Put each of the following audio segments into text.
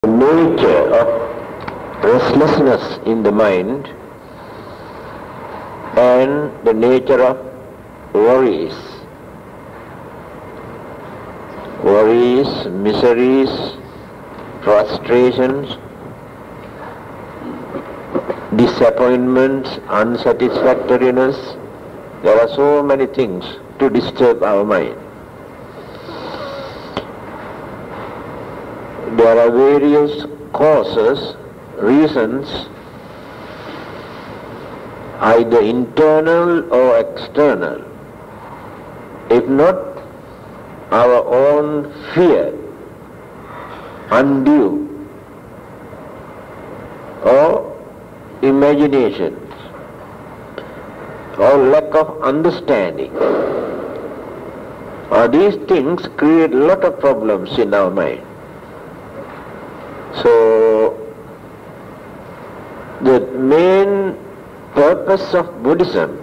The nature of restlessness in the mind and the nature of worries, miseries, frustrations, disappointments, unsatisfactoriness. There are so many things to disturb our mind. There are various causes, reasons, either internal or external. If not, our own fear, undue, or imaginations, or lack of understanding. These things create a lot of problems in our mind. So, the main purpose of Buddhism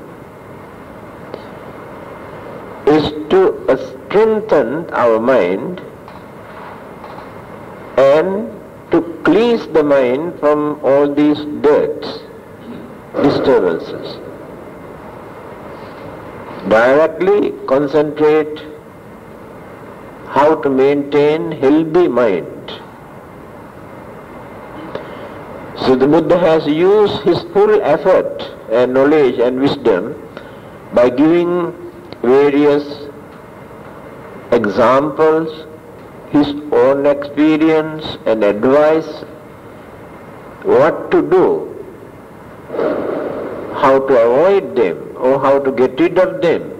is to strengthen our mind and to cleanse the mind from all these dirts, disturbances. Directly concentrate how to maintain healthy mind. So the Buddha has used his full effort and knowledge and wisdom by giving various examples, his own experience and advice, what to do, how to avoid them or how to get rid of them.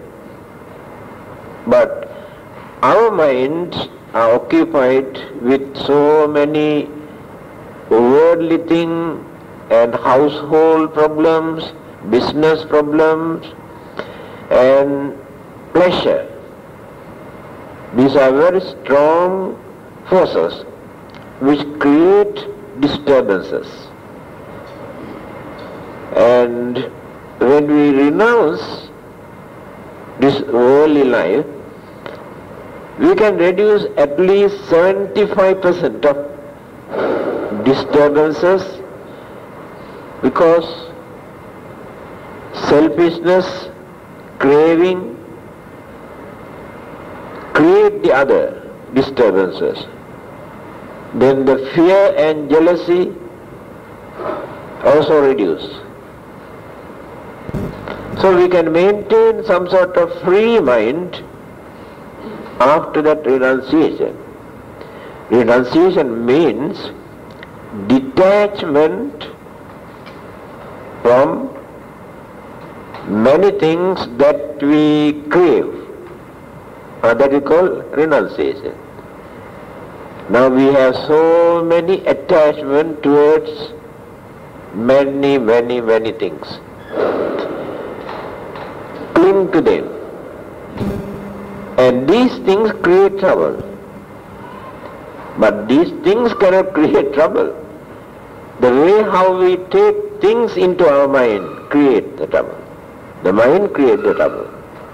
But our minds are occupied with so many worldly things and household problems, business problems and pleasure. These are very strong forces which create disturbances. And when we renounce this worldly life, we can reduce at least 75% of disturbances, because selfishness, craving create the other disturbances. Then the fear and jealousy also reduce. So we can maintain some sort of free mind after that renunciation. Renunciation means detachment from many things that we crave, that we call renunciation. Now we have so many attachment towards many things. Cling to them. And these things create trouble. But these things cannot create trouble. The way how we take things into our mind create the trouble. The mind creates the trouble.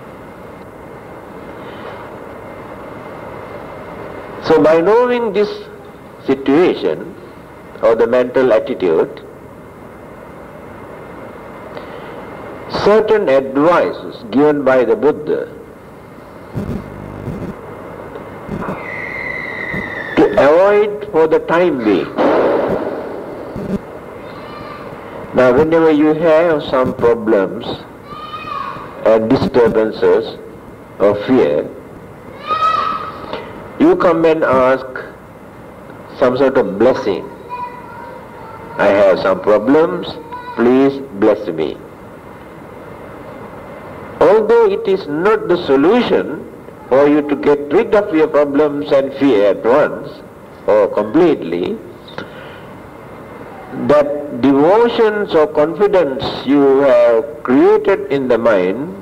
So by knowing this situation or the mental attitude, certain advice given by the Buddha to avoid for the time being. Now whenever you have some problems and disturbances or fear, you come and ask some sort of blessing. I have some problems, please bless me. Although it is not the solution for you to get rid of your problems and fear at once or completely, that devotions or confidence you have created in the mind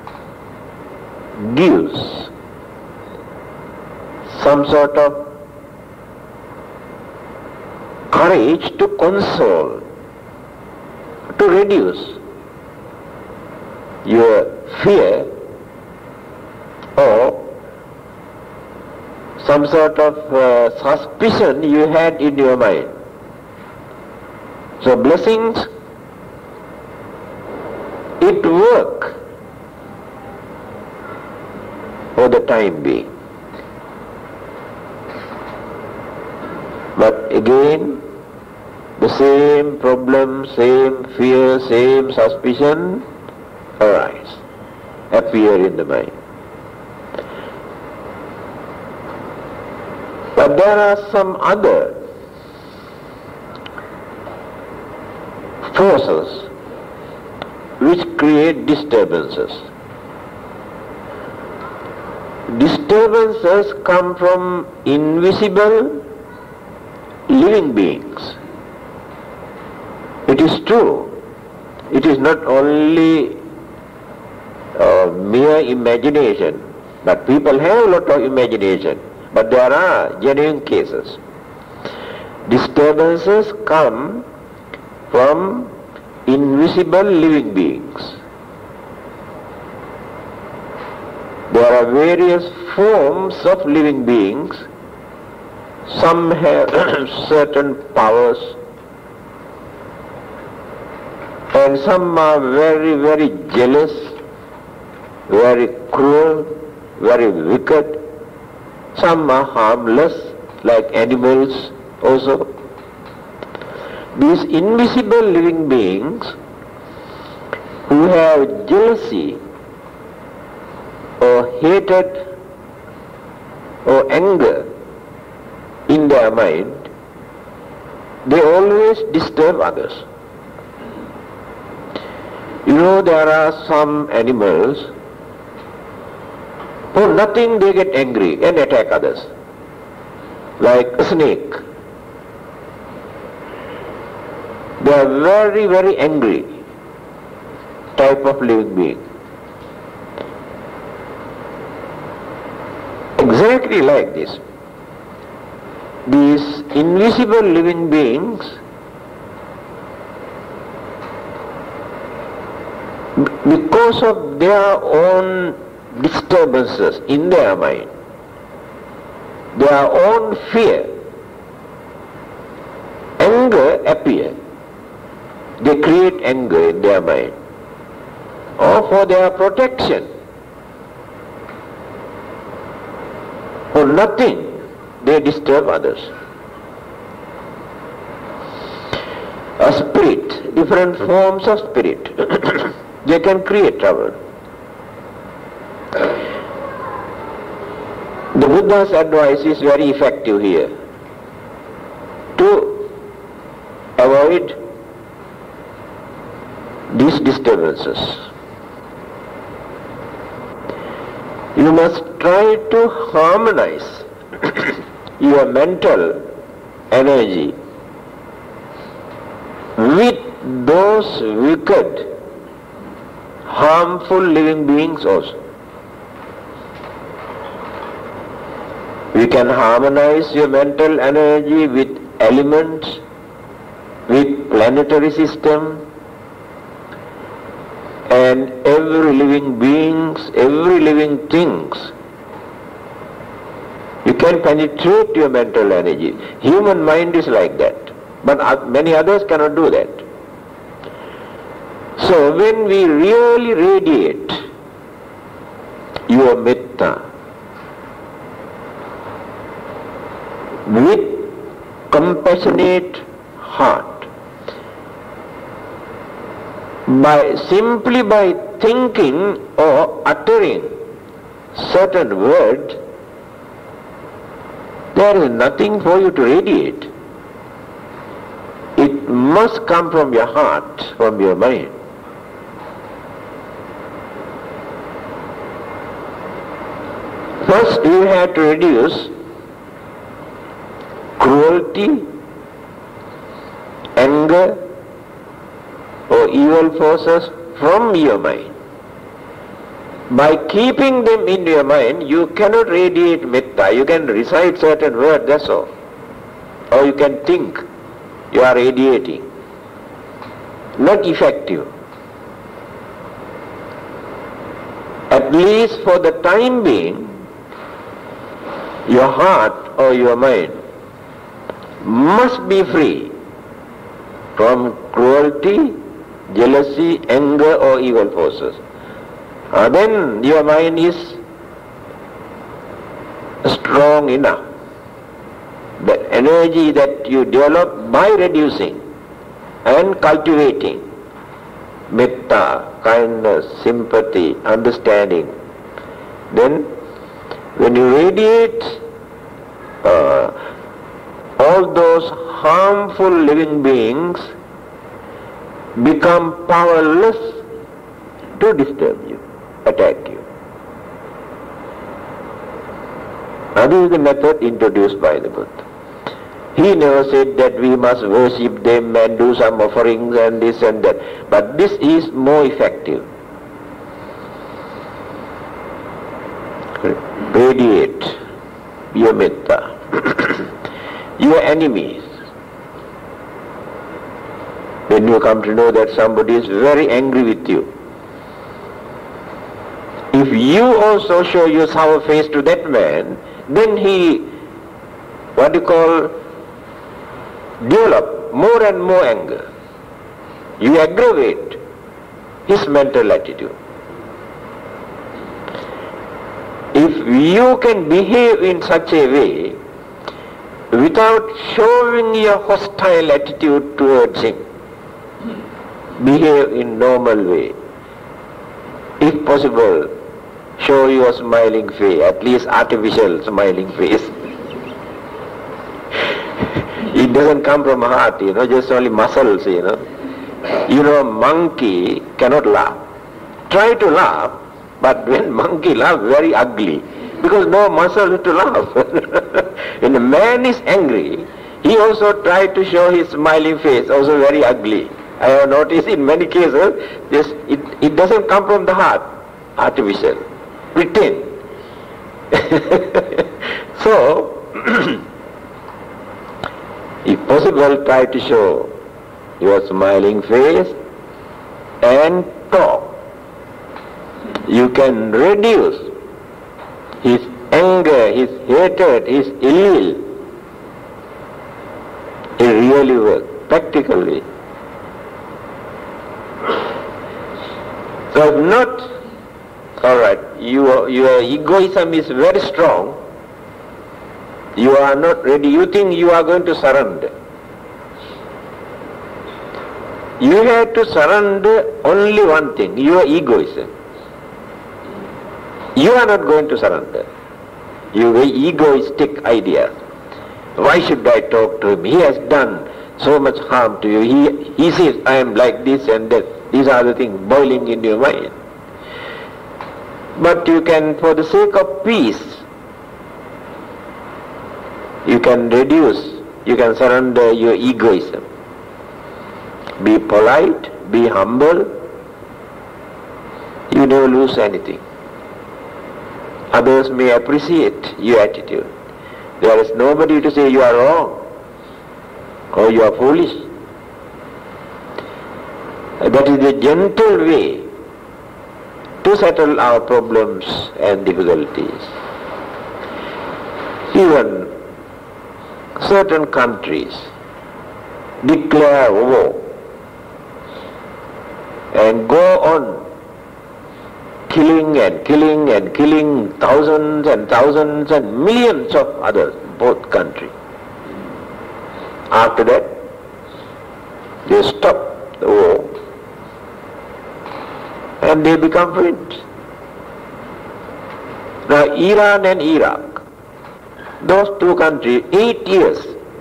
gives some sort of courage to console, to reduce your fear or some sort of suspicion you had in your mind. So blessings, it work for the time being. But again, the same problem, same fear, same suspicion arise, appear in the mind. But there are some other forces which create disturbances. Disturbances come from invisible living beings. It is true. It is not only mere imagination, but people have a lot of imagination. But there are genuine cases. Disturbances come from invisible living beings. There are various forms of living beings. Some have certain powers, and some are very, very jealous, very cruel, very wicked. Some are harmless, like animals also. These invisible living beings who have jealousy or hatred or anger in their mind, they always disturb others. You know, there are some animals, for nothing they get angry and attack others, like a snake. They are very, very angry type of living being. Exactly like this. These invisible living beings, because of their own disturbances in their mind, their own fear, anger appear. They create anger in their mind, or for their protection. For nothing they disturb others. A spirit, different forms of spirit, they can create trouble. The Buddha's advice is very effective here to avoid these disturbances. You must try to harmonize your mental energy with those wicked, harmful living beings also. You can harmonize your mental energy with elements, with planetary system, and every living beings, every living things. You can penetrate your mental energy. Human mind is like that, but many others cannot do that. So when we really radiate your metta with compassionate heart, simply by thinking or uttering certain words, there is nothing for you to radiate. It must come from your heart, from your mind. First you have to reduce cruelty, anger, or evil forces from your mind. By keeping them in your mind, you cannot radiate metta. You can recite certain words, that's all. Or you can think you are radiating. Not effective. At least for the time being, Your heart or your mind must be free from cruelty, jealousy, anger or evil forces. Then your mind is strong enough. The energy that you develop by reducing and cultivating metta, kindness, sympathy, understanding, then when you radiate all those harmful living beings become powerless to disturb you, attack you. That is the method introduced by the Buddha. He never said that we must worship them and do some offerings and this and that. But this is more effective. Radiate your metta. Your enemies. When you come to know that somebody is very angry with you, if you also show your sour face to that man, then he, develop more and more anger. You aggravate his mental attitude. If you can behave in such a way without showing your hostile attitude towards him, behave in normal way. If possible, show your smiling face, at least artificial smiling face. It doesn't come from heart, just only muscles, monkey cannot laugh. Try to laugh, but when monkey laugh, very ugly, because no muscle to laugh. When a man is angry, he also try to show his smiling face, also very ugly. I have noticed in many cases, it doesn't come from the heart, artificial, pretend. So, if possible, try to show your smiling face and talk. You can reduce his anger, his hatred, his ill will. It really works, practically. So if not, alright, your egoism is very strong, you are not ready, you think you are going to surrender. You have to surrender only one thing, your egoism. You are not going to surrender. Your egoistic ideas. Why should I talk to him? He has done so much harm to you. He says, I am like this and that. These are the things boiling in your mind. But you can, for the sake of peace, you can reduce, you can surrender your egoism. Be polite, be humble. You never lose anything. Others may appreciate your attitude. There is nobody to say you are wrong or you are foolish. That is the gentle way to settle our problems and difficulties. Even certain countries declare war and go on killing and killing and killing thousands and thousands and millions of others, both countries. After that, they stop the war and they become friends. Now Iran and Iraq, those two countries, 8 years,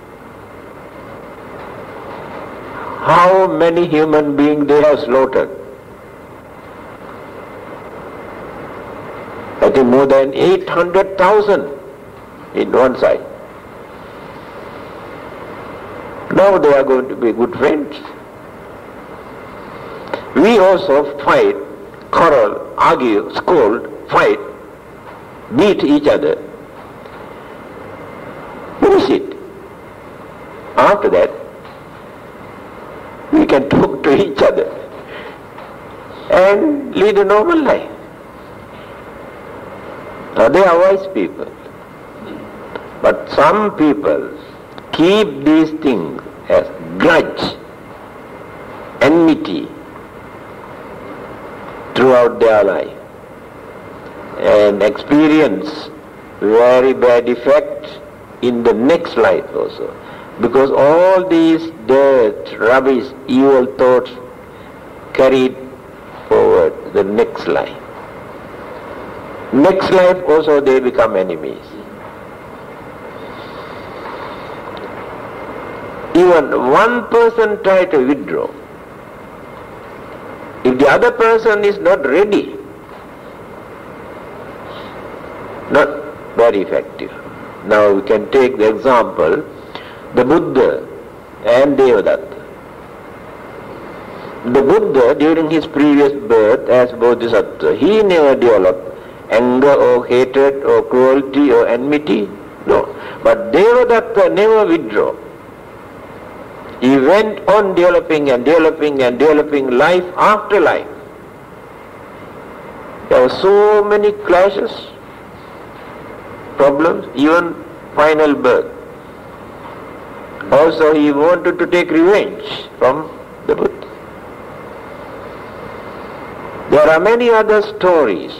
how many human beings they have slaughtered? I think more than 800,000 in one side. Now they are going to be good friends. We also fight, quarrel, argue, scold, fight, beat each other. Finish it. After that, we can talk to each other and lead a normal life. Now they are wise people. But some people keep these things as grudge, enmity throughout their life and experience very bad effect in the next life also. Because all these dirt, rubbish, evil thoughts carried forward the next life. Next life also they become enemies. Even one person try to withdraw. If the other person is not ready, not very effective. Now we can take the example, the Buddha and Devadatta. The Buddha during his previous birth as Bodhisattva, he never developed anger or hatred or cruelty or enmity, no. But Devadatta never withdrew. He went on developing and developing and developing life after life. There were so many clashes, problems, even final birth. Also he wanted to take revenge from the Buddha. There are many other stories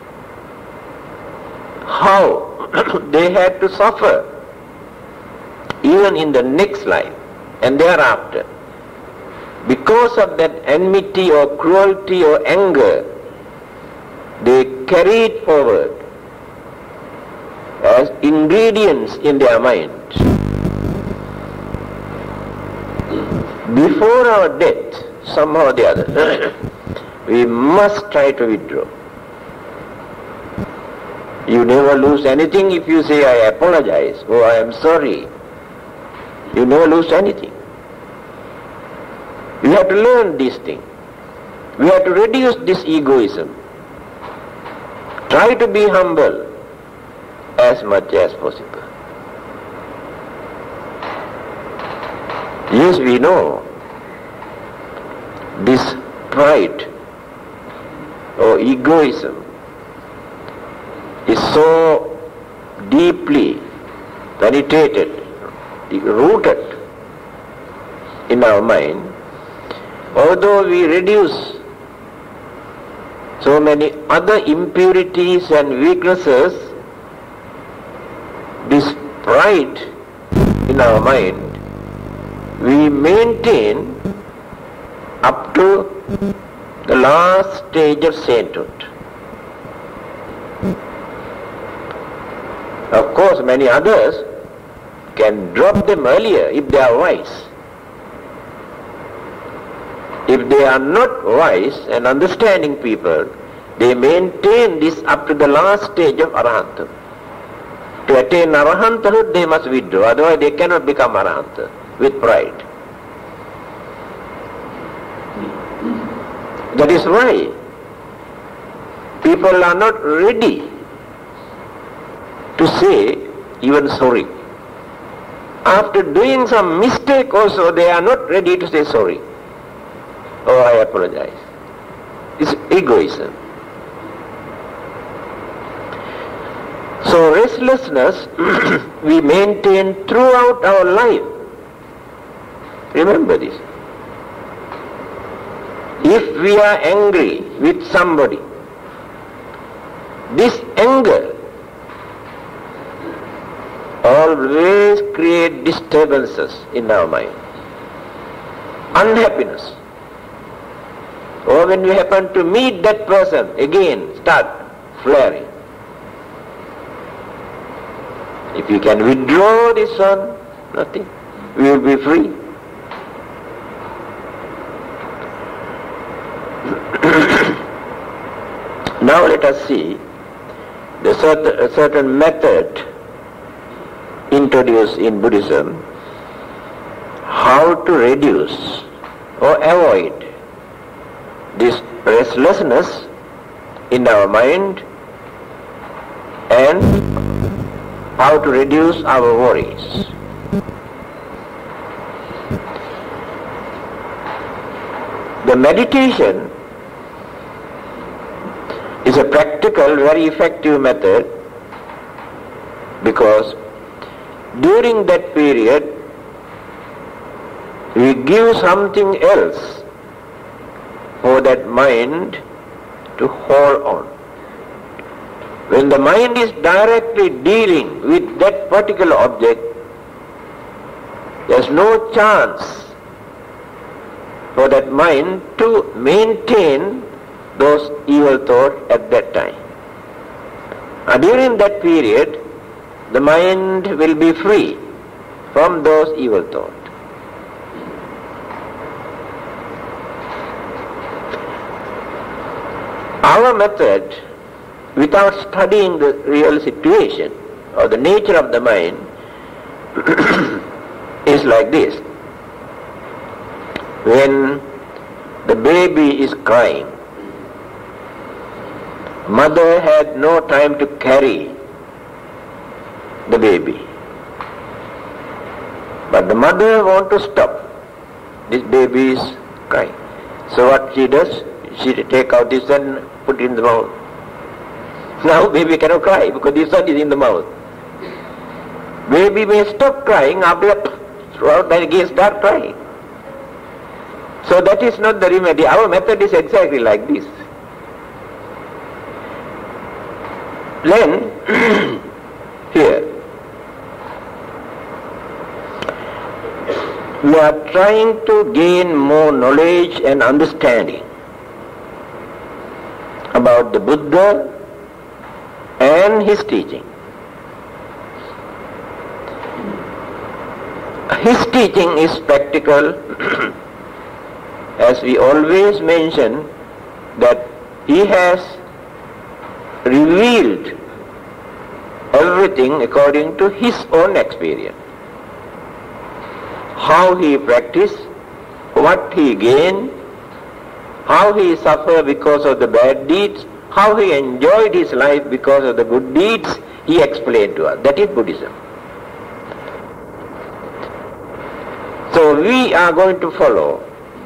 how they had to suffer even in the next life and thereafter. Because of that enmity or cruelty or anger, they carried forward as ingredients in their mind. Before our death, somehow or the other, we must try to withdraw. You never lose anything if you say, I apologize, or I am sorry. You never lose anything. We have to learn this thing. We have to reduce this egoism. Try to be humble as much as possible. Yes, we know this pride or egoism is so deeply penetrated, rooted in our mind. Although we reduce so many other impurities and weaknesses, this pride in our mind we maintain up to the last stage of sainthood. Of course, many others can drop them earlier if they are wise. If they are not wise and understanding people, they maintain this up to the last stage of Arahanta. To attain Arahanthood, they must withdraw, otherwise they cannot become Arahanta with pride. That is why people are not ready to say even sorry. After doing some mistake also, they are not ready to say sorry. Oh, I apologize. It's egoism. So restlessness we maintain throughout our life. Remember this. If we are angry with somebody, this anger always creates disturbances in our mind, unhappiness. Or when we happen to meet that person, again start flaring. If you can withdraw this one, nothing. We will be free. Now let us see the certain method introduced in Buddhism, how to reduce or avoid this restlessness in our mind and how to reduce our worries. The meditation is a practical, very effective method because during that period we give something else for that mind to hold on. When the mind is directly dealing with that particular object, there's no chance for that mind to maintain those evil thoughts at that time. And during that period, the mind will be free from those evil thoughts. Our method, without studying the real situation or the nature of the mind, is like this. When the baby is crying, mother had no time to carry the baby. But the mother wants to stop. This baby is crying. So what she does, she take out this and put it in the mouth. Now baby cannot cry because the son is in the mouth. Baby may stop crying after throughout then again start crying. So that is not the remedy. Our method is exactly like this. Then here we are trying to gain more knowledge and understanding about the Buddha and his teaching. His teaching is practical. As we always mention, that he has revealed everything according to his own experience. How he practiced, what he gained, how he suffered because of the bad deeds, how he enjoyed his life because of the good deeds, he explained to us. That is Buddhism. So we are going to follow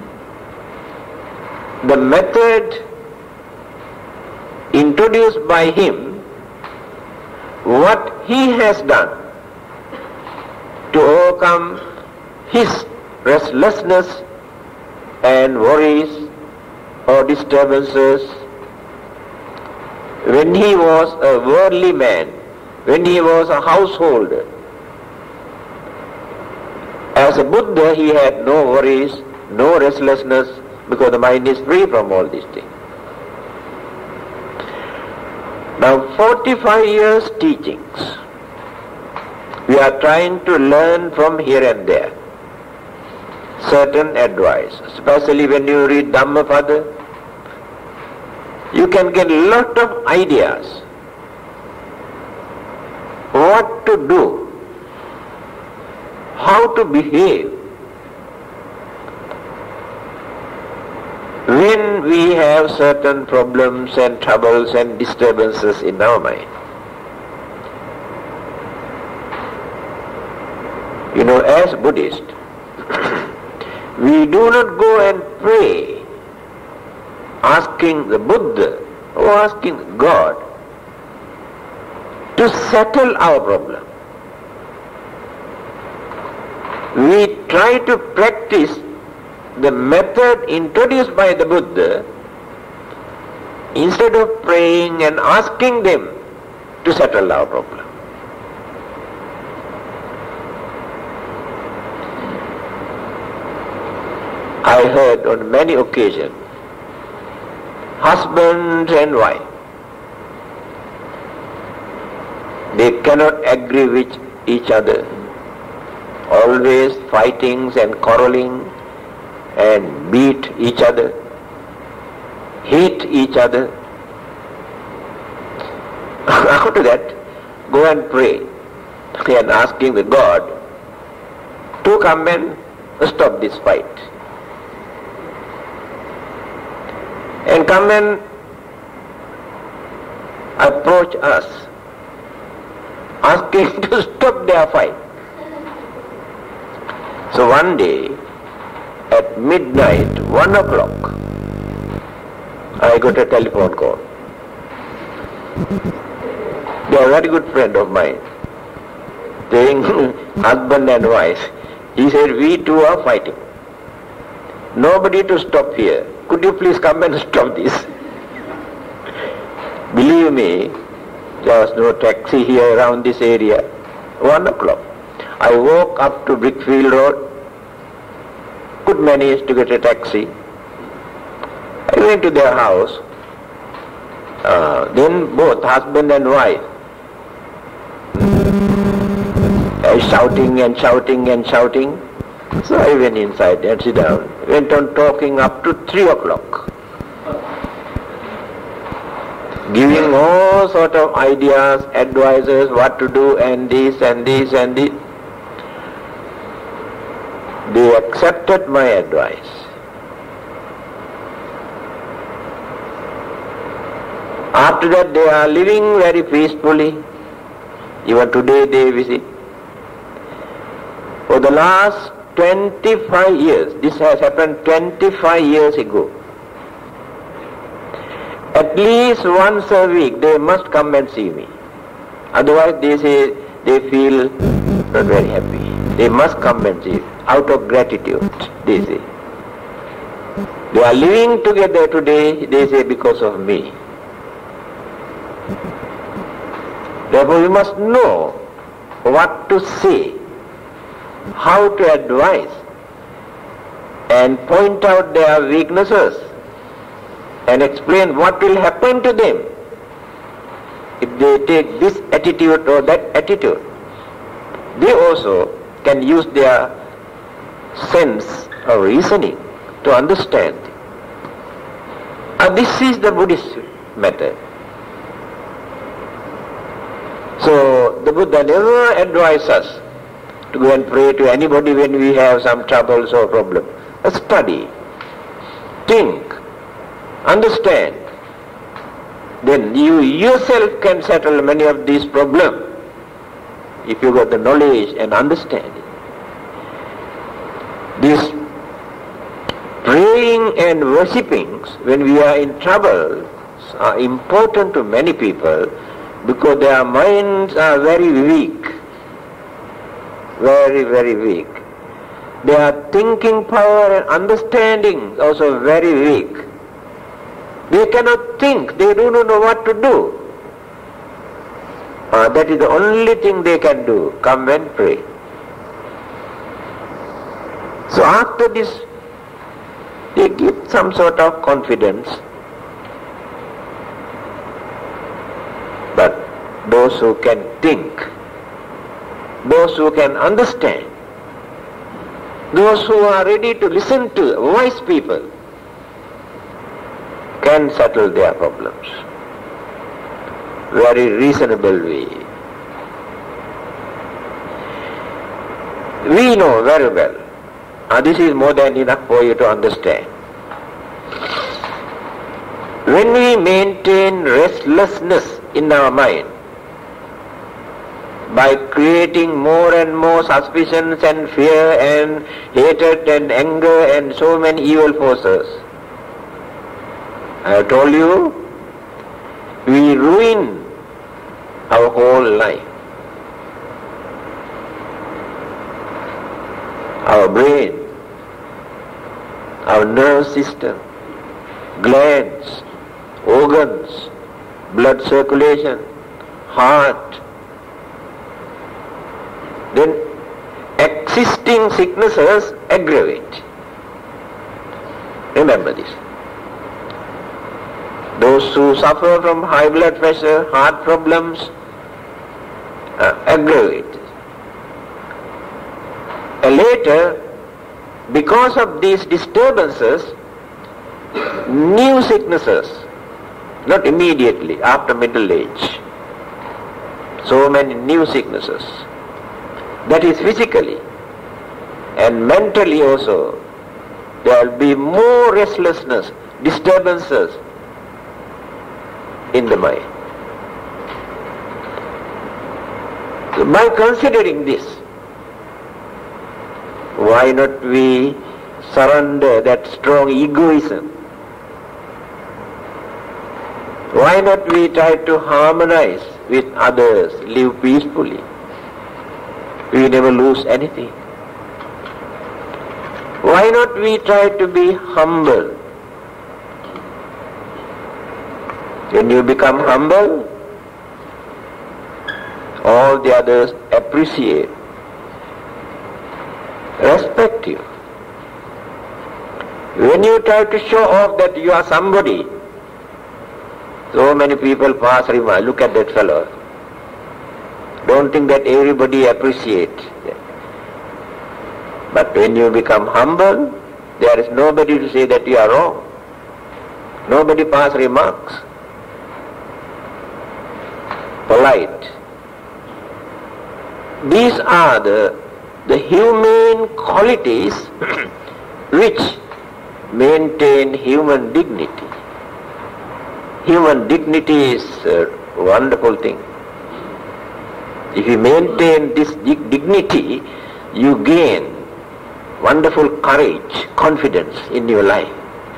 the method introduced by him, what he has done to overcome his restlessness and worries or disturbances when he was a worldly man, when he was a householder. As a Buddha, he had no worries, no restlessness, because the mind is free from all these things. Now 45 years teachings, we are trying to learn from here and there certain advice, especially when you read Dhammapada, you can get a lot of ideas what to do, how to behave when we have certain problems and troubles and disturbances in our mind. You know, as Buddhists, we do not go and pray asking the Buddha or asking God to settle our problem. We try to practice the method introduced by the Buddha instead of praying and asking them to settle our problem. I heard on many occasions, husband and wife, they cannot agree with each other, always fightings and quarreling and beat each other, hate each other. After that, go and pray and asking the God to come and stop this fight. And come and approach us, asking to stop their fight. So one day, at midnight, 1 o'clock, I got a telephone call. They are a very good friend of mine, saying husband and wife. He said, we two are fighting. Nobody to stop here. Could you please come and stop this? Believe me, there was no taxi here around this area. 1 o'clock. I walked up to Brickfield Road. Could manage to get a taxi. I went to their house. Then both husband and wife shouting and shouting and shouting. So I went inside and sit down. Went on talking up to 3 o'clock. Giving all sort of ideas, advices, what to do and this and this and this. They accepted my advice. After that they are living very peacefully. Even today they visit. For the last 25 years, this has happened 25 years ago. At least once a week they must come and see me. Otherwise they say they feel not very happy. They must come and see out of gratitude, they say. They are living together today, they say, because of me. Therefore we must know what to say, how to advise, and point out their weaknesses and explain what will happen to them if they take this attitude or that attitude. They also can use their sense of reasoning to understand. And this is the Buddhist method. So the Buddha never advised us to go and pray to anybody when we have some troubles or problems. Study, think, understand. Then you yourself can settle many of these problems if you got the knowledge and understanding. This praying and worshipping when we are in trouble are important to many people because their minds are very weak. Very, very weak. Their thinking power and understanding also very weak. They cannot think, they do not know what to do. That is the only thing they can do, come and pray. So after this, they give some sort of confidence. But those who can think, those who can understand, those who are ready to listen to wise people can settle their problems very reasonable way. We know very well, this is more than enough for you to understand. When we maintain restlessness in our mind by creating more and more suspicions and fear and hatred and anger and so many evil forces, I have told you, we ruin our whole life. Our brain, our nerve system, glands, organs, blood circulation, heart. Then existing sicknesses aggravate. Remember this. Those who suffer from high blood pressure, heart problems, aggravate. And later, because of these disturbances, new sicknesses, not immediately, after middle age, so many new sicknesses. That is physically. And mentally also, there will be more restlessness, disturbances in the mind. So by considering this, why not we surrender that strong egoism? Why not we try to harmonize with others, live peacefully? we never lose anything. Why not we try to be humble? When you become humble, all the others appreciate, respect you. When you try to show off that you are somebody, so many people pass remark, look at that fellow. Don't think that everybody appreciates. But when you become humble, there is nobody to say that you are wrong. Nobody pass remarks. Polite. These are the humane qualities which maintain human dignity. Human dignity is a wonderful thing. If you maintain this dignity, you gain wonderful courage, confidence in your life.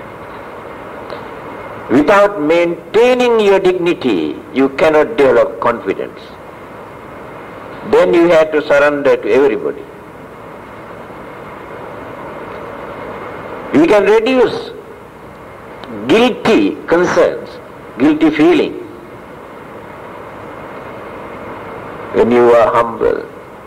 Without maintaining your dignity, you cannot develop confidence. Then you have to surrender to everybody. We can reduce guilty concerns, guilty feeling when you are humble.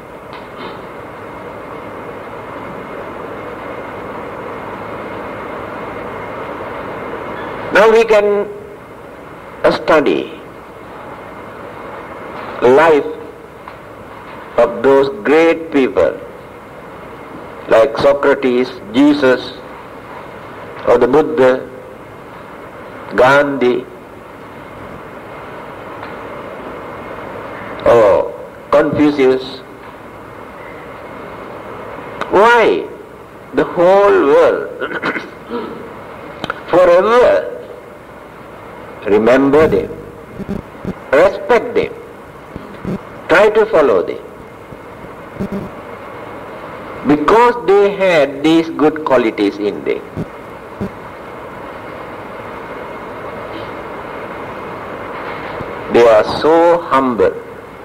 Now we can study life of those great people like Socrates, Jesus, or the Buddha, Gandhi, or Confucius. Why? The whole world forever remember them, respect them, try to follow them, because they had these good qualities in them. They are so humble.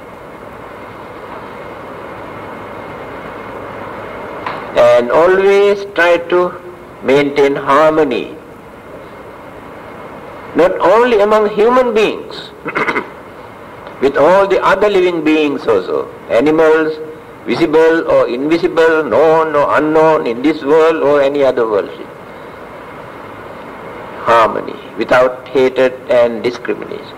And always try to maintain harmony, not only among human beings, with all the other living beings also, animals, visible or invisible, known or unknown in this world or any other world. Harmony, without hatred and discrimination.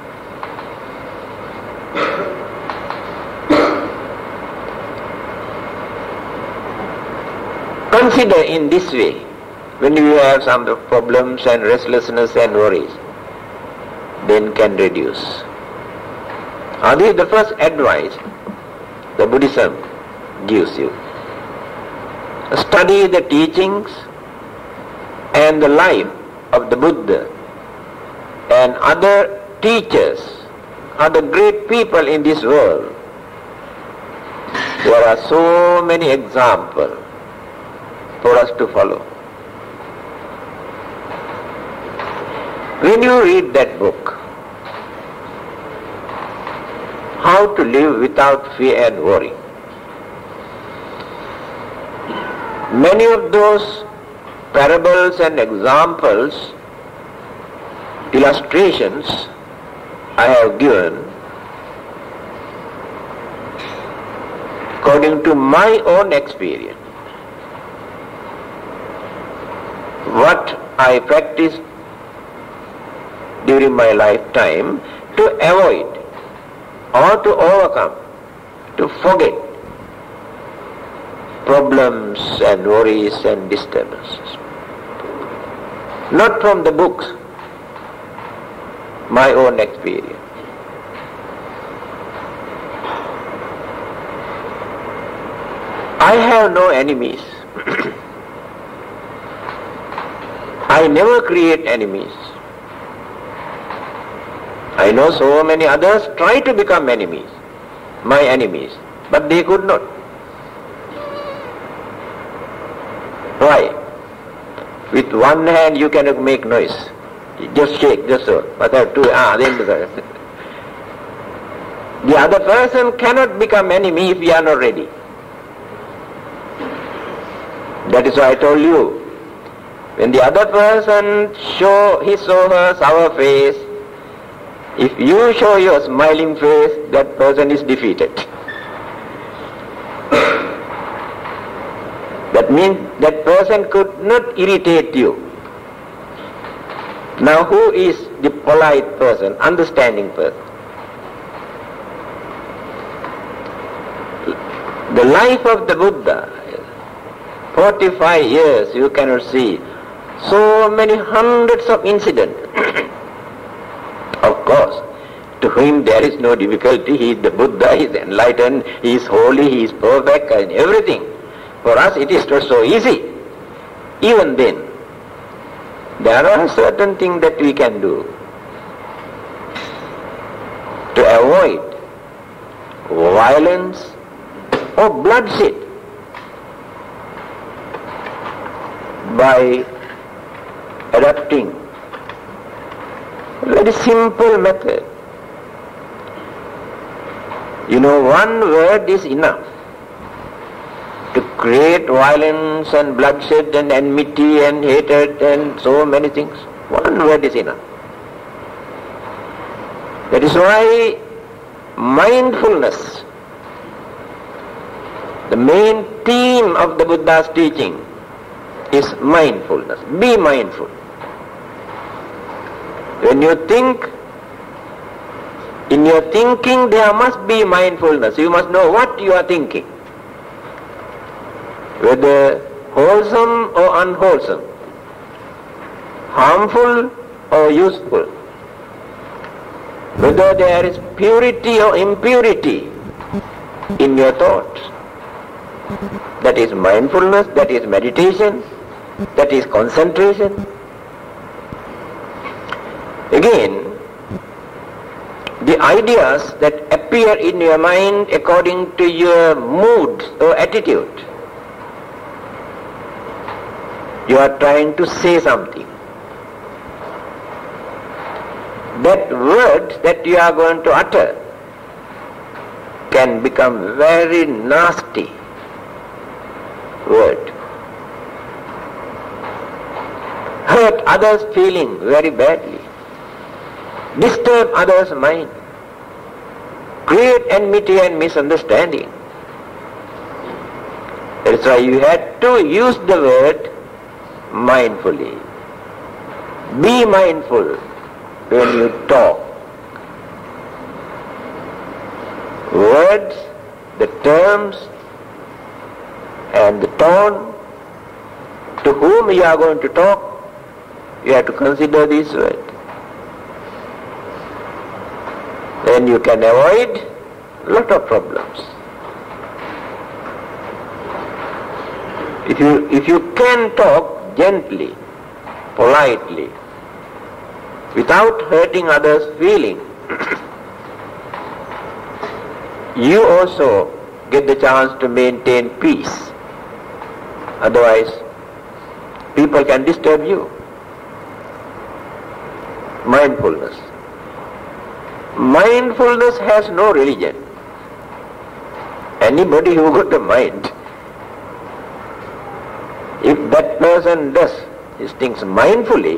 Consider in this way, when you have some problems and restlessness and worries, then can reduce. This is the first advice the Buddhism gives you. Study the teachings and the life of the Buddha and other teachers, other great people in this world. There are so many examples for us to follow. When you read that book, How to Live Without Fear and Worry, many of those parables and examples, illustrations I have given according to my own experience, what I practiced during my lifetime to avoid or to overcome, to forget problems and worries and disturbances. Not from the books, my own experience. I have no enemies. I never create enemies. I know so many others try to become enemies, my enemies, but they could not. Why? With one hand you cannot make noise. You just shake, just so. But have two, then the other person cannot become enemy if you are not ready. That is why I told you, when the other person show his or her sour face, if you show your smiling face, that person is defeated. That means that person could not irritate you. Now who is the polite person, understanding person? The life of the Buddha, 45 years you cannot see, so many hundreds of incidents. Of course, to him there is no difficulty. He is the Buddha, he is enlightened, he is holy, he is perfect and everything. For us it is not so easy. Even then, there are certain things that we can do to avoid violence or bloodshed by adopting a very simple method. You know, one word is enough to create violence and bloodshed and enmity and hatred and so many things. One word is enough. That is why mindfulness, the main theme of the Buddha's teaching, is mindfulness. Be mindful. When you think, in your thinking there must be mindfulness. You must know what you are thinking, whether wholesome or unwholesome, harmful or useful, whether there is purity or impurity in your thoughts. That is mindfulness, that is meditation, that is concentration. Again, the ideas that appear in your mind according to your mood or attitude, you are trying to say something. That word that you are going to utter can become very nasty word. Hurt others' feeling very badly. Disturb others' mind. Create enmity and misunderstanding. That's why you had to use the word mindfully. Be mindful when you talk. Words, the terms, and the tone, to whom you are going to talk, you have to consider these words. Then you can avoid a lot of problems. If you can talk gently, politely, without hurting others' feeling, you also get the chance to maintain peace. Otherwise, people can disturb you. Mindfulness. Mindfulness has no religion. Anybody who got the mind, if that person does his things mindfully,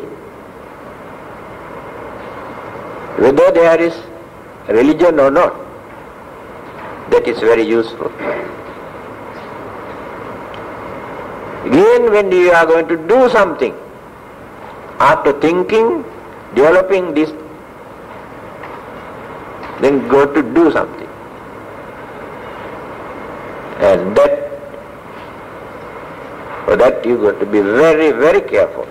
whether there is religion or not, that is very useful. Again, when you are going to do something, after thinking, developing this, then go to do something. And for that you got to be very, very careful.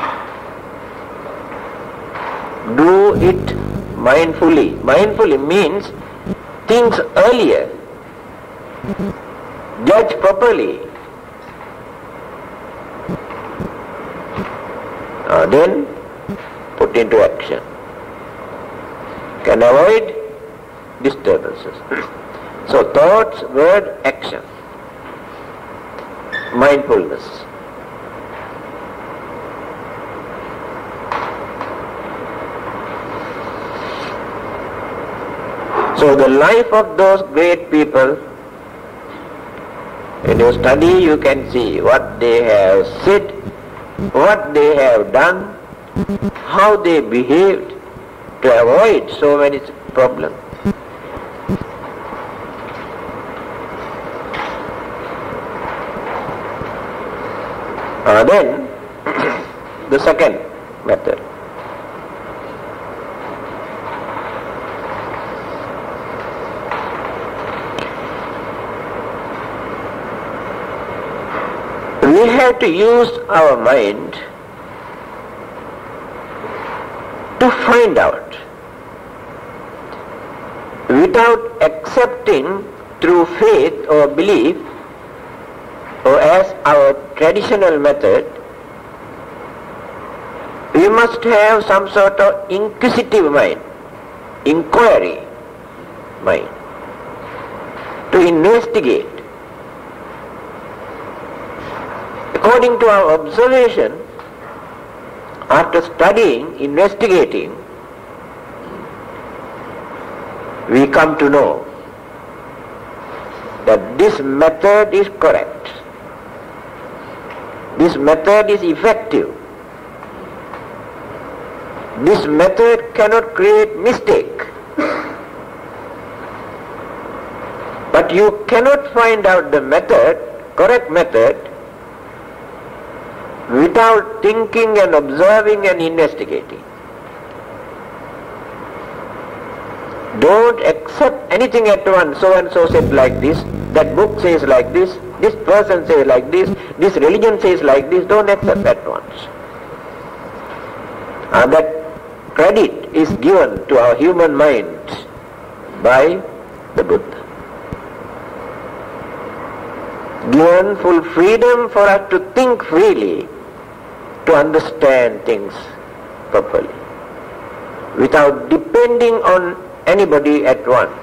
Do it mindfully. Mindfully means think earlier, judge properly, then put into action. Can avoid disturbances. So thoughts, word, action. Mindfulness. So the life of those great people When you study, you can see what they have said, what they have done, how they behaved to avoid so many problems. Then the second method. We have to use our mind to find out, without accepting through faith or belief or as our traditional method. We must have some sort of inquisitive mind, inquiry mind, to investigate. According to our observation, after studying, investigating, we come to know that this method is correct. This method is effective. This method cannot create mistake. But you cannot find out the method, correct method, without thinking and observing and investigating. Don't accept anything at once. So and so said like this, that book says like this person says like this religion says like this. Don't accept at once. That credit is given to our human mind by the Buddha. Given full freedom for us to think freely, to understand things properly, without depending on anybody at once.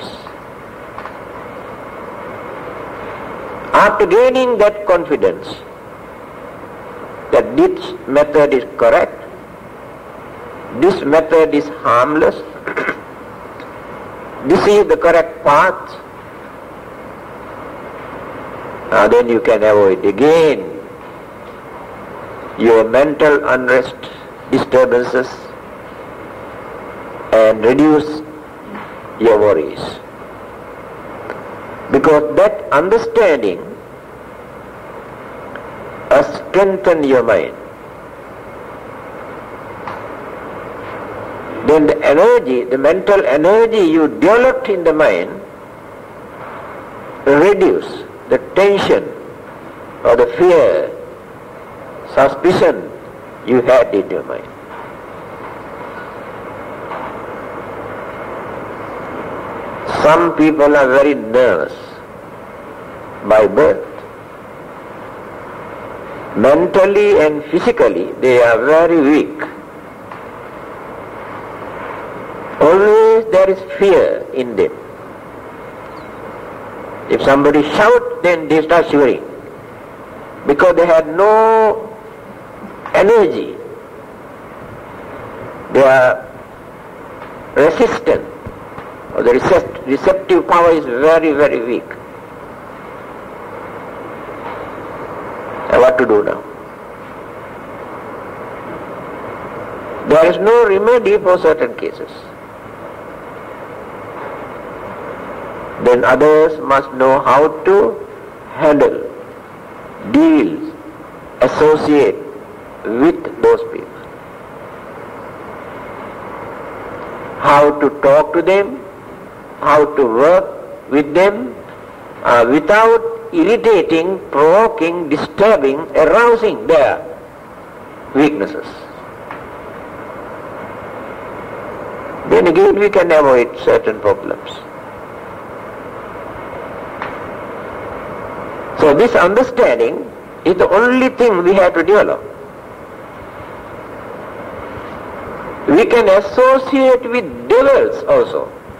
After gaining that confidence that this method is correct, this method is harmless, this is the correct path, then you can avoid again your mental unrest, disturbances, and reduce your worries. Because that understanding strengthens your mind. Then the energy, the mental energy you developed in the mind, reduce the tension or the fear, suspicion you had in your mind. Some people are very nervous by birth. Mentally and physically they are very weak. Always there is fear in them. If somebody shouts, then they start shivering, because they had no energy. They are resistant, or the receptive power is very, very weak. And what to do now? There is no remedy for certain cases. Then others must know how to handle, deal, associate with those people. How to talk to them, how to work with them without irritating, provoking, disturbing, arousing their weaknesses. Then again we can avoid certain problems. So this understanding is the only thing we have to develop. We can associate with devils also,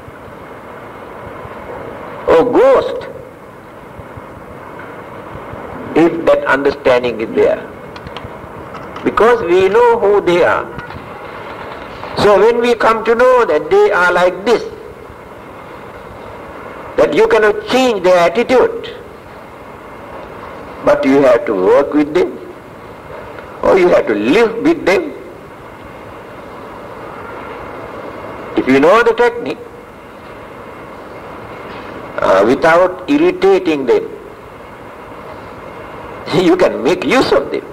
or ghosts, if that understanding is there, because we know who they are. So when we come to know that they are like this, that you cannot change their attitude, but you have to work with them, or you have to live with them. If you know the technique, without irritating them, you can make use of them.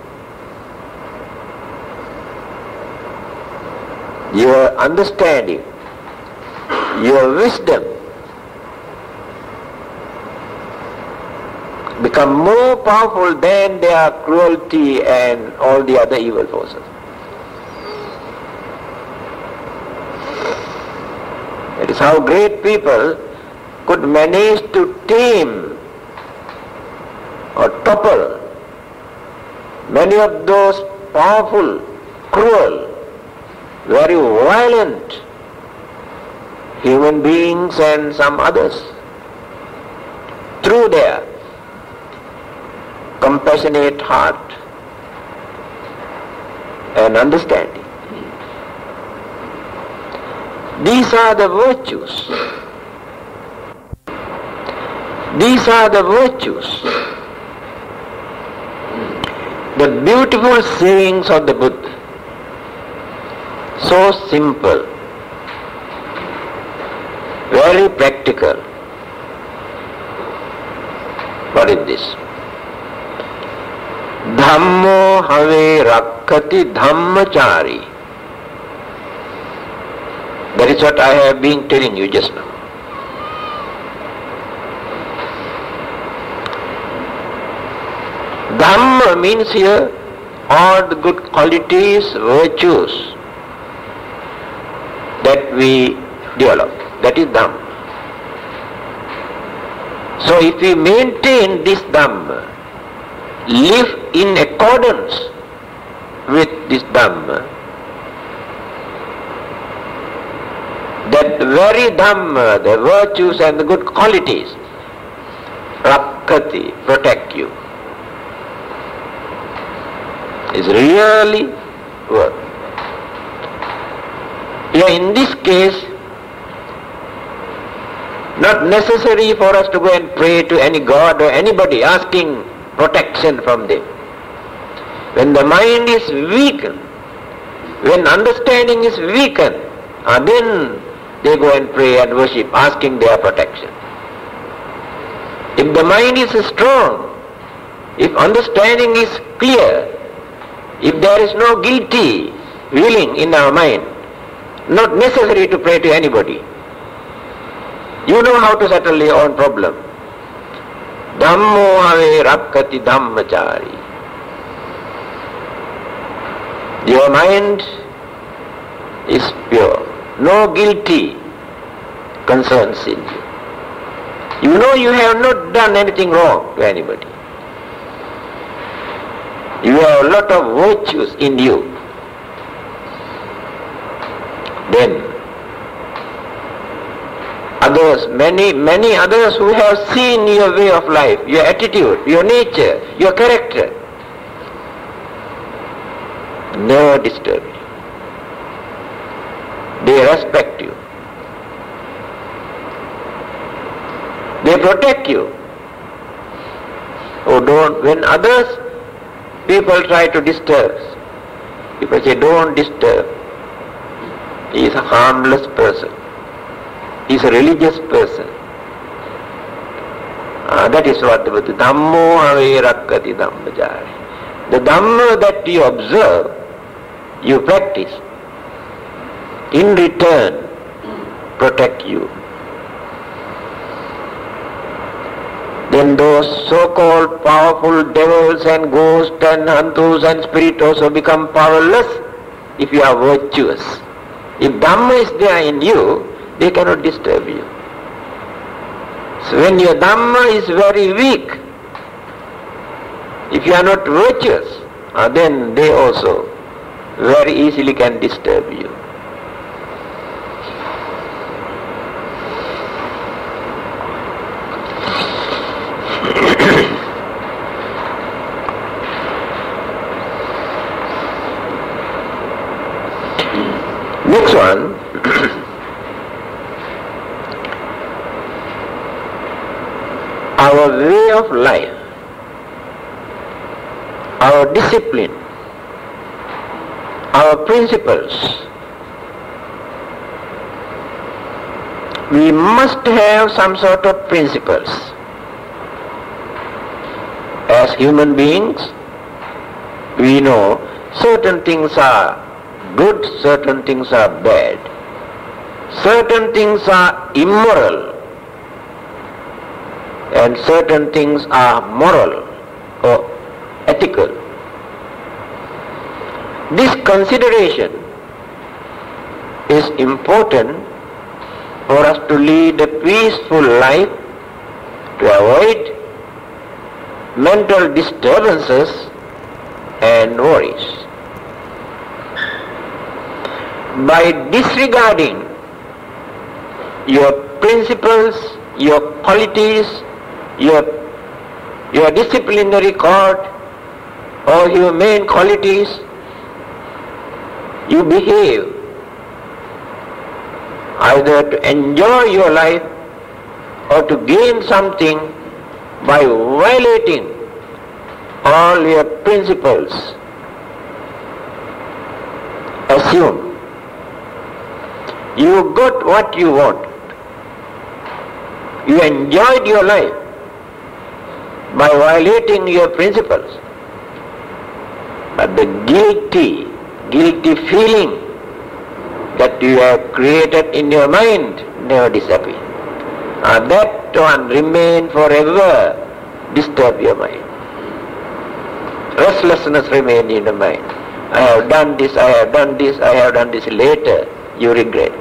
Your understanding, your wisdom become more powerful than their cruelty and all the other evil forces. That is how great people could manage to tame or topple many of those powerful, cruel, very violent human beings and some others through their compassionate heart and understanding. These are the virtues. These are the virtues. The beautiful sayings of the Buddha. So simple, very practical. What is this? Dhammo have rakkati dhammachari. That is what I have been telling you just now. Dhamma means here all the good qualities, virtues that we develop. That is Dhamma. So if we maintain this Dhamma, live in accordance with this Dhamma, that very Dhamma, the virtues and the good qualities, rakkati, protect you, is really work. Here in this case, not necessary for us to go and pray to any god or anybody asking protection from them. When the mind is weakened, when understanding is weakened, then they go and pray and worship, asking their protection. If the mind is strong, if understanding is clear, if there is no guilty feeling in our mind, not necessary to pray to anybody. You know how to settle your own problem. Dhammo have rakkati dhammachari. Your mind is pure. No guilty concerns in you. You know you have not done anything wrong to anybody. You have a lot of virtues in you. Then others, many others who have seen your way of life, your attitude, your nature, your character, never disturb you. They respect you. They protect you. Oh, don't, when others, people try to disturb, people say, don't disturb. He is a harmless person. He is a religious person. That is what the Buddha, Dhammo have rakkati dhammachari. The Dhamma that you observe, you practice, in return protect you. Then those so-called powerful devils and ghosts and hantus and spirits also become powerless if you are virtuous. If Dhamma is there in you, they cannot disturb you. So when your Dhamma is very weak, if you are not virtuous, then they also very easily can disturb you. Next one, our way of life our discipline, our principles. We must have some sort of principles. As human beings, we know certain things are good, certain things are bad. Certain things are immoral and certain things are moral or ethical. This consideration is important for us to lead a peaceful life, to avoid mental disturbances and worries. By disregarding your principles, your qualities, your disciplinary code or humane qualities, you behave either to enjoy your life or to gain something by violating all your principles. Assume you got what you want. You enjoyed your life by violating your principles. But the guilty feeling that you have created in your mind never disappears. And that one remain forever, disturb your mind. Restlessness remains in the mind. I have done this, I have done this, I have done this. Later you regret.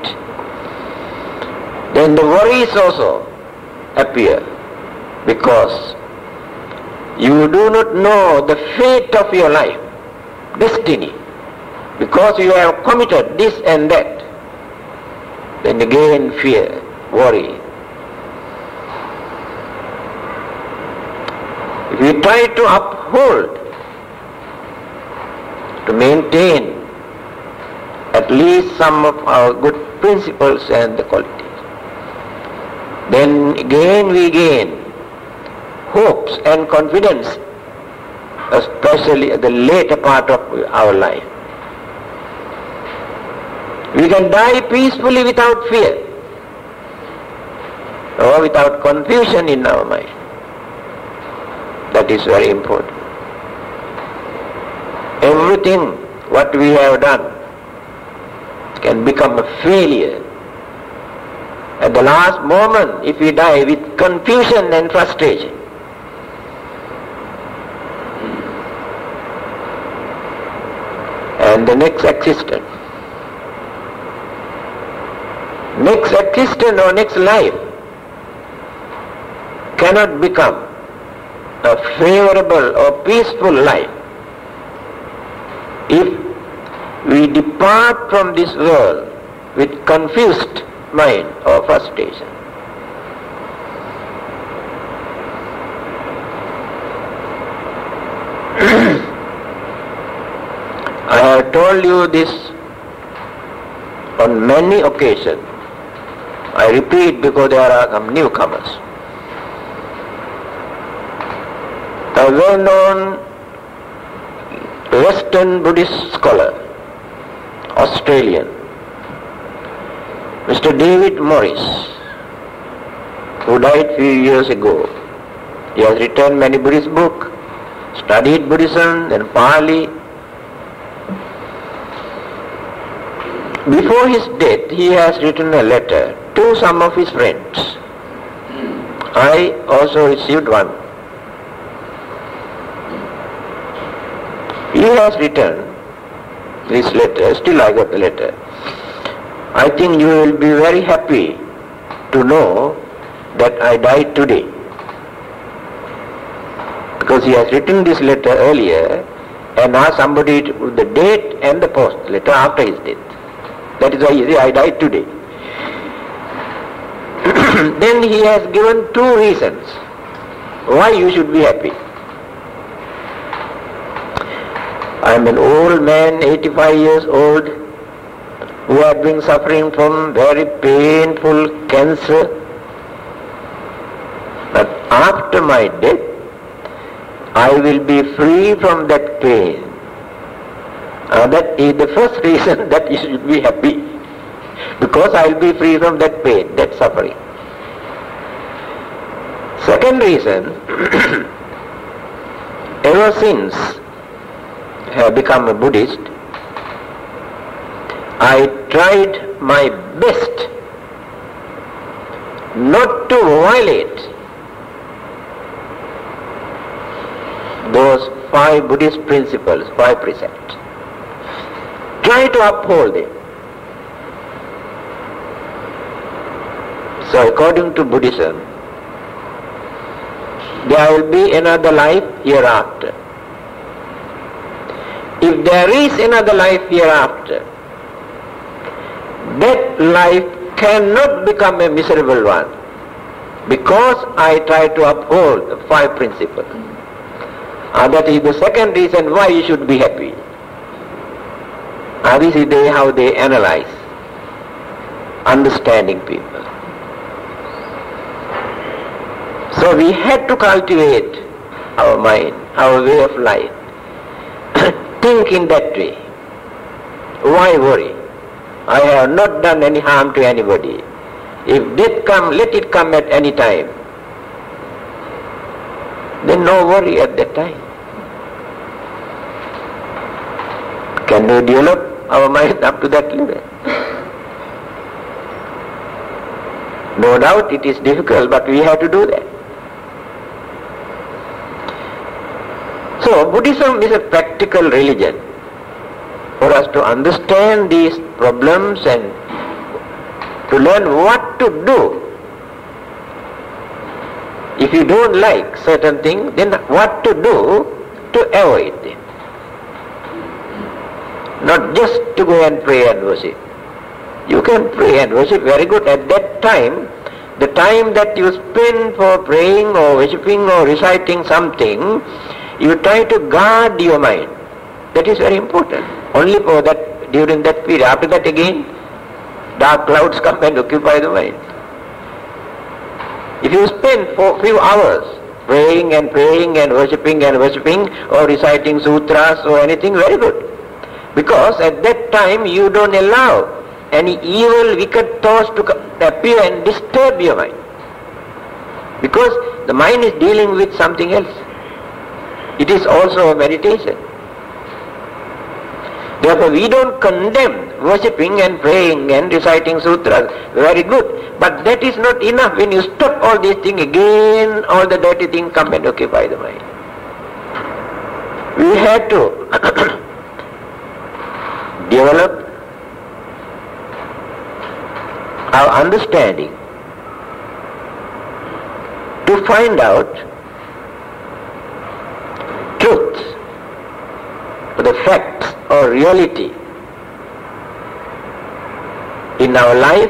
Then the worries also appear because you do not know the fate of your life, destiny, because you have committed this and that. Then again fear, worry. If we try to uphold, to maintain at least some of our good principles and the qualities, then again we gain hopes and confidence, especially at the later part of our life. We can die peacefully without fear or without confusion in our mind. That is very important. Everything what we have done can become a failure at the last moment if we die with confusion and frustration. And the next existence or next life cannot become a favorable or peaceful life if we depart from this world with confused mind or frustration. I have told you this on many occasions. I repeat because there are some newcomers. A well-known Western Buddhist scholar, Australian, Mr. David Morris, who died few years ago. He has written many Buddhist books, studied Buddhism and Pali. Before his death, he has written a letter to some of his friends. I also received one. He has written this letter, still I got the letter. I think you will be very happy to know that I died today. Because he has written this letter earlier and asked somebody to put the date and the post letter after his death. That is why he says, I died today. Then he has given two reasons why you should be happy. I am an old man, 85 years old, who have been suffering from very painful cancer. But after my death, I will be free from that pain. That is the first reason that you should be happy. Because I will be free from that pain, that suffering. Second reason, ever since I have become a Buddhist, I tried my best not to violate those 5 Buddhist principles, 5 precepts. Try to uphold them. So according to Buddhism, there will be another life hereafter. If there is another life hereafter, that life cannot become a miserable one, because I try to uphold the 5 principles. That is the second reason why you should be happy. This is how they analyze understanding people. So we had to cultivate our mind, our way of life. Think in that way. Why worry? I have not done any harm to anybody. If death come, let it come at any time. Then no worry at that time. Can we develop our mind up to that level? No doubt it is difficult, but we have to do that. So Buddhism is a practical religion for us to understand these problems and to learn what to do. If you don't like certain things, then what to do to avoid them. Not just to go and pray and worship. You can pray and worship very good at that time. The time that you spend for praying or worshipping or reciting something, you try to guard your mind. That is very important. Only for that, during that period. After that again, dark clouds come and occupy the mind. If you spend for few hours praying and worshipping or reciting sutras or anything, very good. Because at that time you don't allow any evil, wicked thoughts to appear and disturb your mind. Because the mind is dealing with something else. It is also a meditation. Therefore we don't condemn worshipping and praying and reciting sutras. Very good. But that is not enough. When you stop all these things, again all the dirty things come and occupy the mind. We have to develop our understanding to find out truth, the facts or reality in our life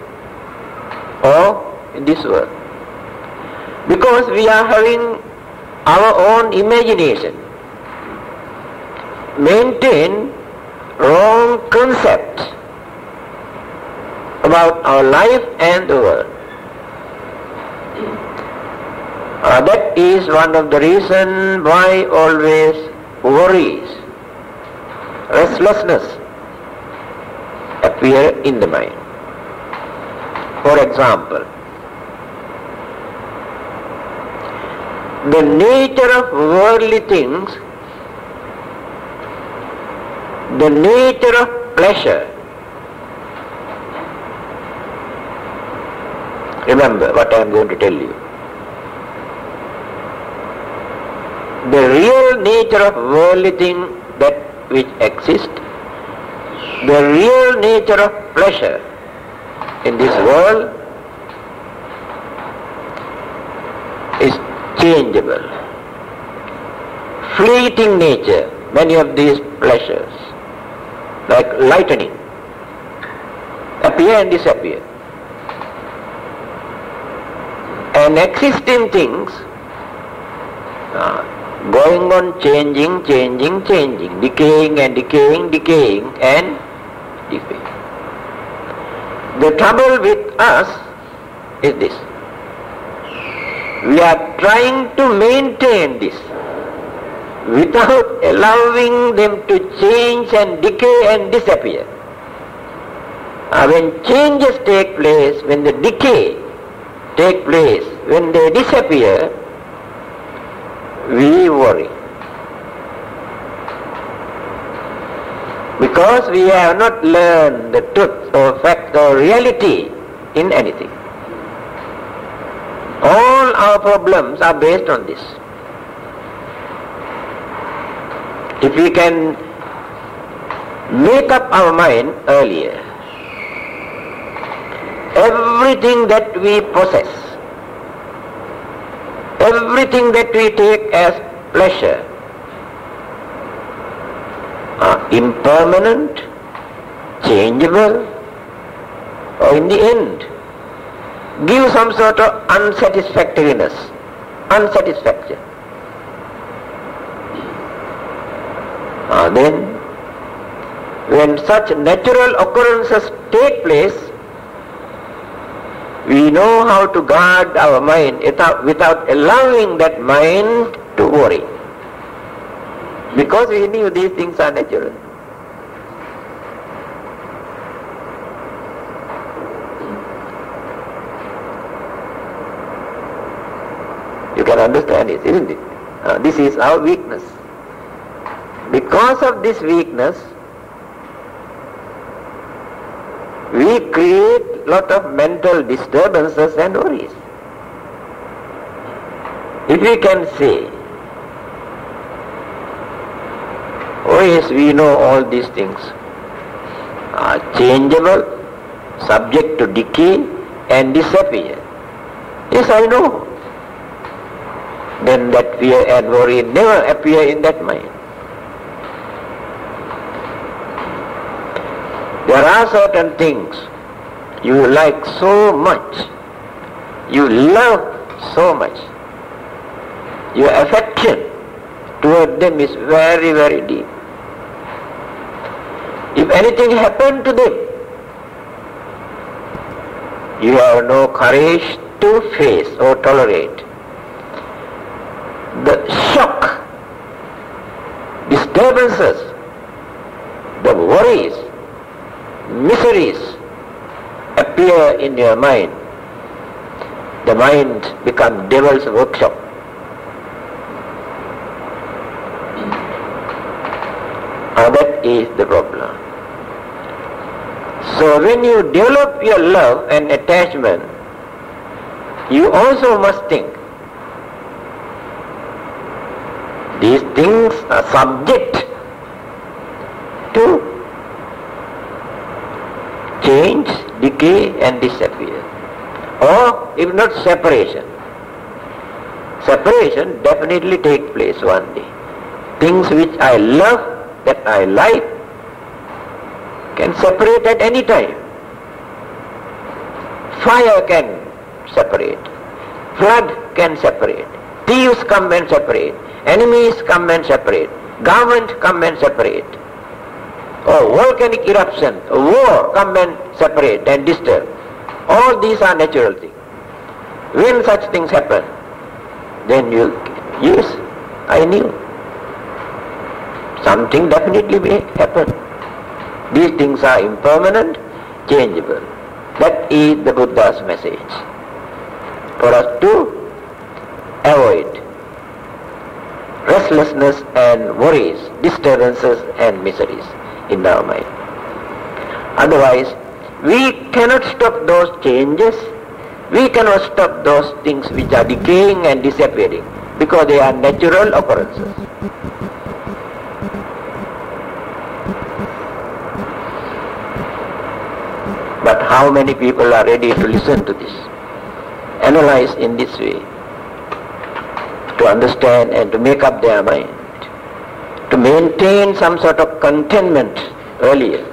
or in this world. Because we are having our own imagination, maintain wrong concept about our life and the world. That is one of the reasons why always worries, restlessness appear in the mind. For example, the nature of worldly things, the nature of pleasure. Remember what I am going to tell you. The real nature of worldly thing that which exists, the real nature of pleasure in this world is changeable. Fleeting nature, many of these pleasures, like lightning, appear and disappear. And existing things going on changing, decaying and decaying and decaying. The trouble with us is this. We are trying to maintain this without allowing them to change and decay and disappear. When changes take place, when the decay take place, when they disappear, we worry. Because we have not learned the truth or fact or reality in anything. All our problems are based on this. If we can make up our mind earlier, everything that we possess, everything that we take as pleasure, are impermanent, changeable, or in the end give some sort of unsatisfactoriness, unsatisfaction. Then when such natural occurrences take place, we know how to guard our mind without allowing that mind to worry. Because we knew these things are natural. You can understand it, isn't it? This is our weakness. Because of this weakness, we create lot of mental disturbances and worries. If we can say, oh yes, we know all these things are changeable, subject to decay and disappear. Yes, I know. Then that fear and worry never appear in that mind. There are certain things you like so much, you love so much, your affection toward them is very, very deep. If anything happened to them, you have no courage to face or tolerate the shock, disturbances, the worries, miseries appear in your mind. The mind becomes devil's workshop. That is the problem. So when you develop your love and attachment, you also must think these things are subject to change, decay and disappear. Or if not separation. Separation definitely takes place one day. Things which I love, that I like, can separate at any time. Fire can separate. Flood can separate. Thieves come and separate. Enemies come and separate. Government come and separate. Or volcanic eruption, war come and separate and disturb. All these are natural things. When such things happen, then yes, I knew. Something definitely may happen. These things are impermanent, changeable. That is the Buddha's message. For us to avoid restlessness and worries, disturbances and miseries in our mind. Otherwise, we cannot stop those changes, we cannot stop those things which are decaying and disappearing, because they are natural occurrences. But how many people are ready to listen to this, analyze in this way, to understand and to make up their mind, to maintain some sort of contentment earlier.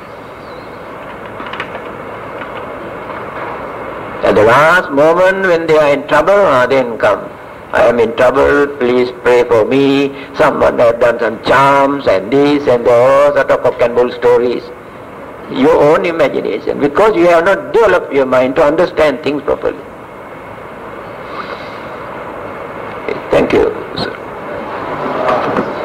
At the last moment when they are in trouble, then come. I am in trouble, please pray for me. Someone has done some charms and this and all sort of cock and bull stories. Your own imagination, because you have not developed your mind to understand things properly. Thank you, sir.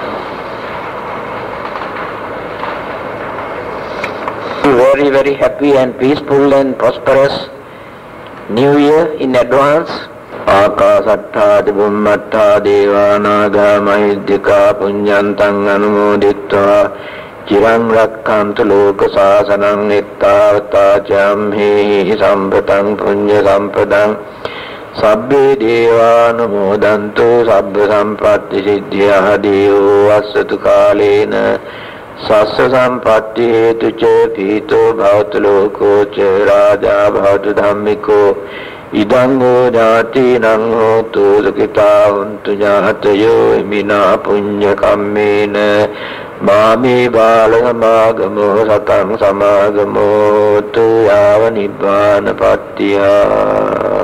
Very, very happy and peaceful and prosperous New Year in advance. Akasattha Bhummattha Devanaga Mahiddhika Punyantang Anumodittva Chirang Rakkantu Loka Sasanang Nittavata Jamhi Sampatang Punya Sampadang Sabbe Devanumodantu Sabba Sampatti Siddhyaha Devo Vassatu Kalena Sassa Sampatti Hetu Ca Pito Bhavatu Loko Ca Raja Bhavatu Dhammiko Idango Jati Nang Hotu Sukita Untu Jatayo Imina Punya Kammena Mami Balamagamo Satang Samagamo Tu Yava Nibbana Pattiya